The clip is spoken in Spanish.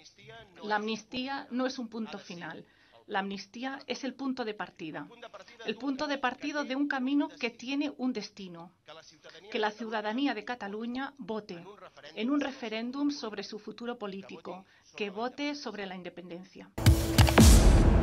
La amnistía no es un punto final. La amnistía es el punto de partida. El punto de partida de un camino que tiene un destino. Que la ciudadanía de Cataluña vote en un referéndum sobre su futuro político, que vote sobre la independencia.